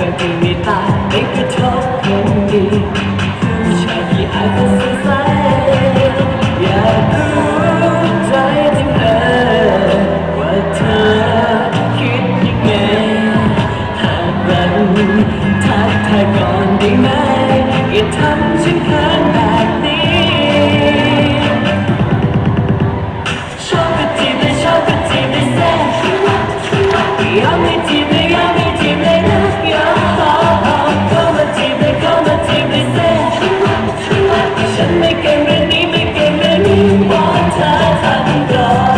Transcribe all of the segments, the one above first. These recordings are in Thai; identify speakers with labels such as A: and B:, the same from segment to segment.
A: พื่อนที่ไม่ตายไม่กระทบคนดีผู้ชายที่อาจจะสงสัยอยากรู้ใจจริงว่าเธอคิดยังไงหากมันทักทายก่อนได้ไหมอย่าทำฉันเขินแบบนี้ชอบก็จีบเลยชอบก็จีบเลยแซ่ยอมไม่จีบเลยยอมไม่จีบเลยนะยอมเข้ามาจีบเลยเข้ามาจีบเลยแซ่ฉันไม่เก่งเรื่องนี้ไม่เก่งเรื่องนี้วอนเธอทำก่อน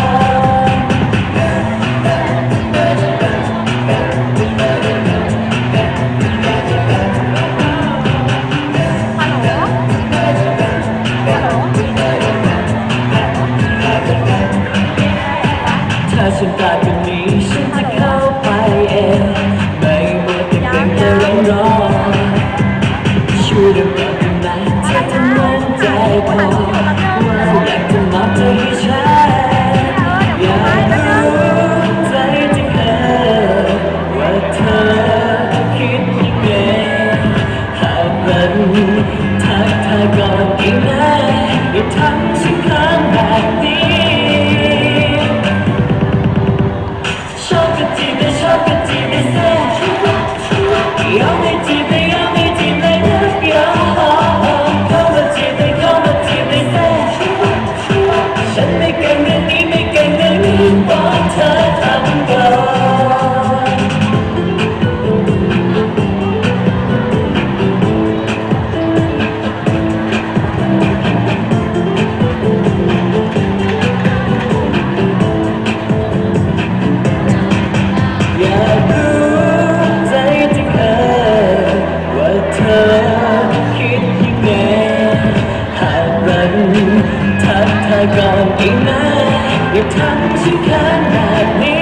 A: ถ้าฉันตายตรงนี้ฉันจะเข้าไปเองไม่มัวแต่เกรงจะร้องช่วยเรื่องก่อนได้ไหมเธอจะมั่นใจพอว่าอยากจะมอบใจให้ฉันอยากรู้ใจจริงว่าเธอคิดยังไงหากมันทักทายก่อนได้ไหมอย่าทำฉันเขินแบบนี้ชอบก็จีบเลยชอบก็จีบเลยแซ่ยอมไม่จีบเลยยอมไม่จีบเลยนะยอมเข้ามาจีบเลยเข้ามาจีบเลยแซ่ฉันไม่เก่งเรื่องนี้ไม่เก่งเรื่องนี้วอนเธอทำก่อนอยากรู้ใจจริงว่าเธอคิดยังไงหากมันทักทายก่อนได้ไหมอย่าทำฉันเขินแบบนี้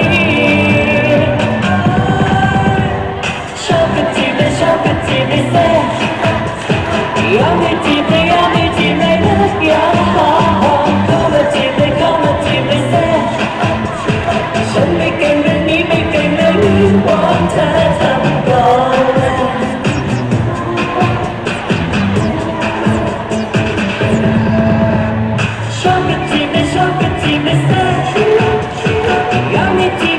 A: ชอบก็จีบเลยชอบก็จีบเลยแซ่ยอมไม่จีบเลยยอมไม่จีบเลยนะยอมเข้ามาจีบเลยเข้ามาจีบเลยแซ่ฉันไม่เก่งเรื่องนี้ไม่เก่งเรื่องนี้วอนเธอทำก่อนชอบก็จีบเลยชอบก็จีบเลยแซ่ยอมไม่จีบ